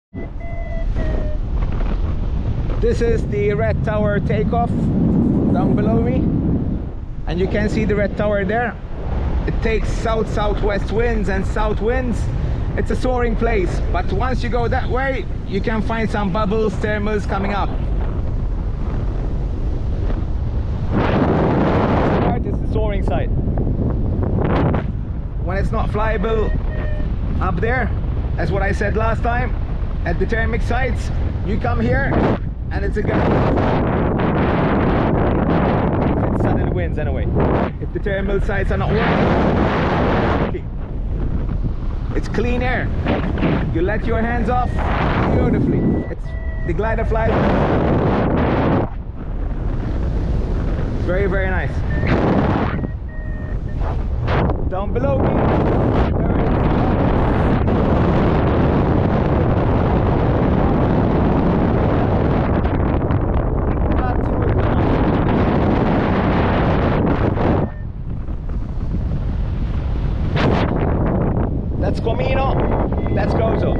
This is the Red Tower takeoff down below me, and you can see the Red Tower there. It takes south-southwest winds and south winds. It's a soaring place, but once you go that way, you can find some bubbles, thermals coming up. That is the soaring side. When it's not flyable up there, as what I said last time, at the thermic sites, you come here and it's a good. It's sudden winds anyway. If the thermal sites are not working, it's clean air. You let your hands off beautifully. It's the glider flies. Very, very nice. Down below me, that's Comino, that's Gozo.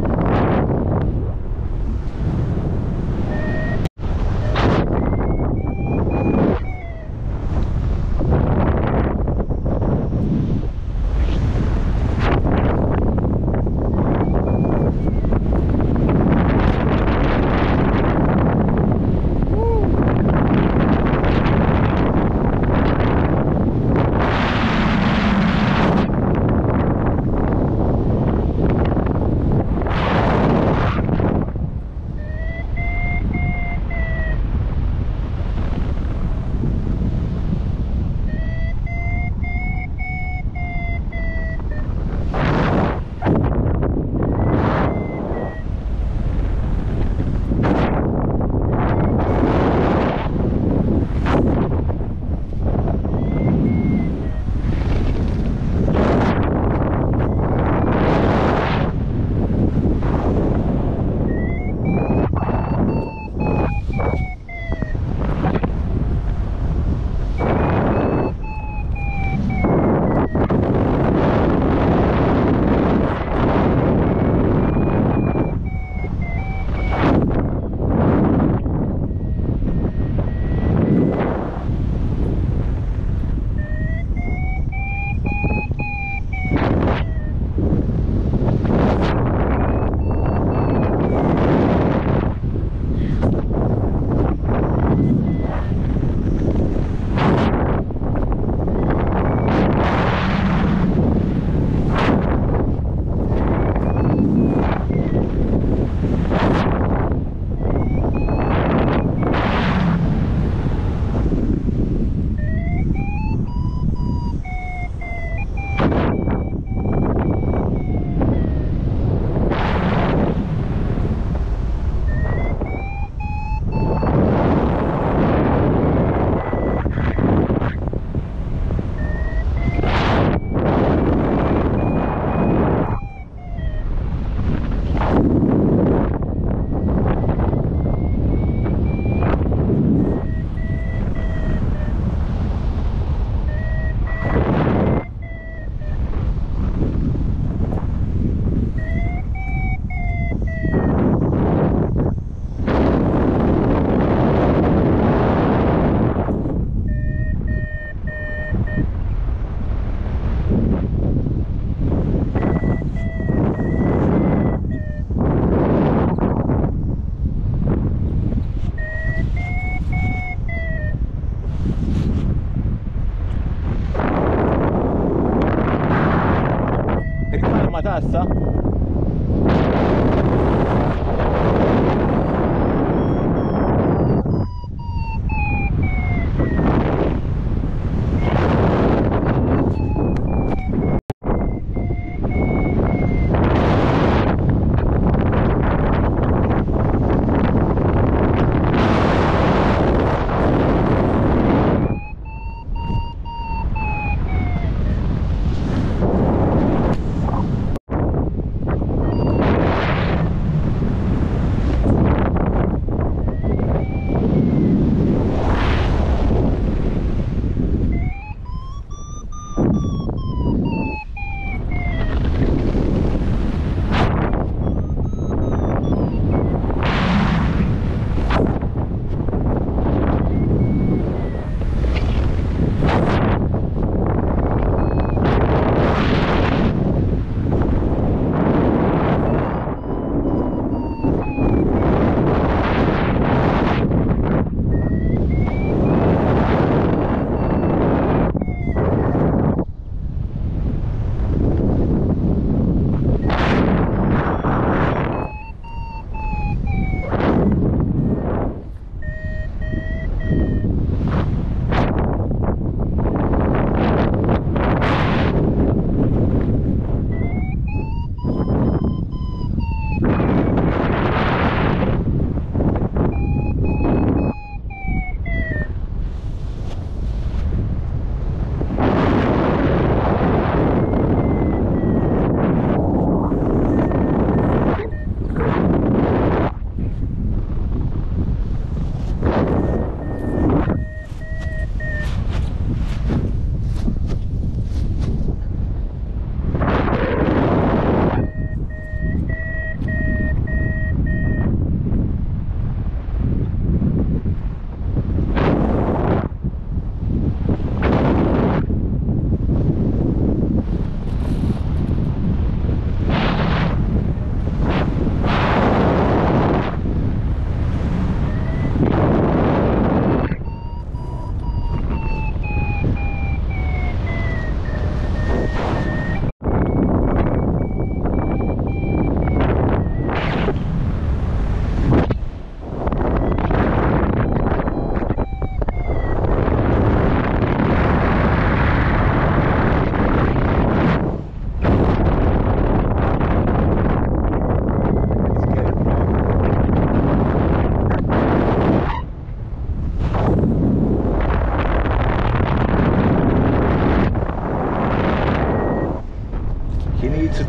Tassa.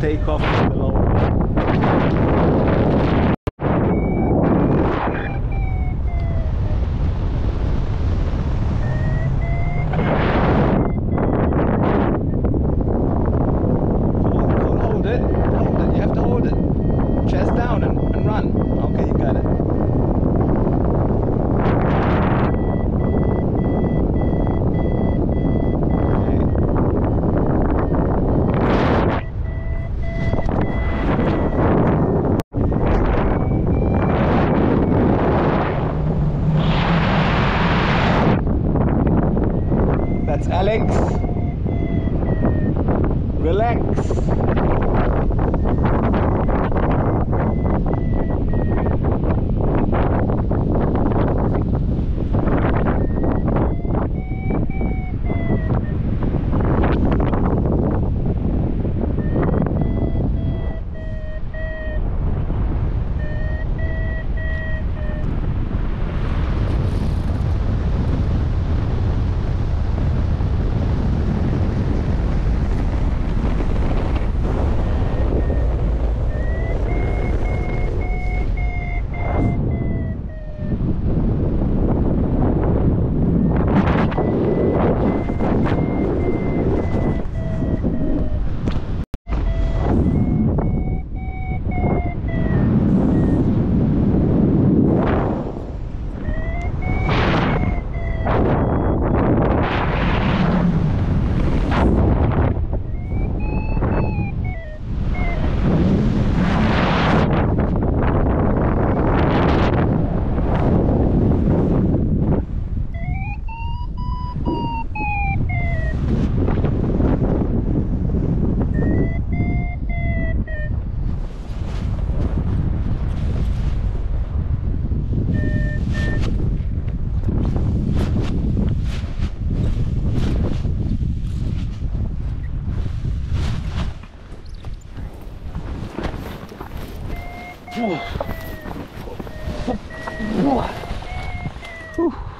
takeoff below. Hold it, you have to hold it. Chest down and run. Okay, you got it. That's Alex. Relax. Whew.